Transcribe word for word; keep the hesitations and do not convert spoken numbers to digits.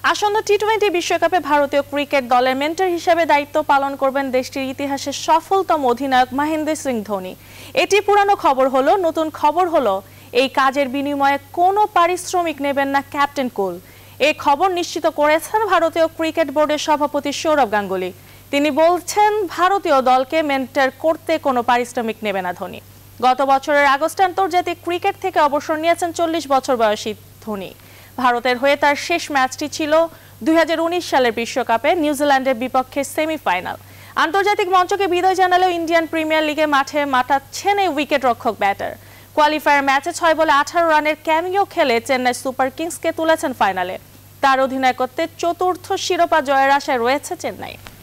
আসন্ন T twenty বিশ্বকাপে ভারতীয় ক্রিকেট দলের মেন্টর হিসেবে দায়িত্ব পালন করবেন দেশটির ইতিহাসের সফলতম অধিনায়ক মহেন্দ্র সিং ধোনি। এটি পুরানো খবর হলো, নতুন খবর হলো এই কাজের বিনিময়ে কোনো পারিশ্রমিক নেবেন না ক্যাপ্টেন কুল। এই খবর নিশ্চিত করেছেন ভারতীয় ক্রিকেট বোর্ডের সভাপতি সৌরভ গাঙ্গুলি। তিনি বলছেন, ভারতীয় দলকে মেন্টর করতে কোনো পারিশ্রমিক নেবে না ধোনি। গত বছরের আগস্টে আন্তর্জাতিক ক্রিকেট থেকে অবসর নিয়েছেন চল্লিশ বছর বয়সী ধোনি। ভারতের হয়ে তার শেষ ম্যাচটি ছিল দুই হাজার উনিশ সালের বিশ্বকাপে নিউজিল্যান্ডের বিপক্ষে সেমিফাইনাল। আন্তর্জাতিক মঞ্চকে বিদায় জানালেও ইন্ডিয়ান প্রিমিয়ার লিগে মাঠে মাঠাচ্ছেন এই উইকেট রক্ষক ব্যাটার। কোয়ালিফায়ার ম্যাচে ছয় বলে আঠারো রানের ক্যামিও খেলে চেন্নাই সুপার কিংসকে তুলেছেন ফাইনালে। তার অধিনায়কত্বে চতুর্থ শিরোপা জয়ের আশায় রয়েছে চেন্নাই।